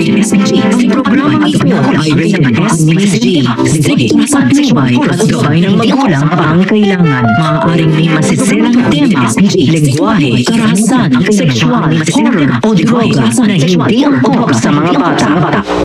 SPG. Ang programang ito ay rated SPG. Sige, patnubay at gabay ng magulang ang kailangan. Maaaring may masiselang tema, lengguwahe, karahasan, sexual, horror, o droga na hindi angkop sa mga bata.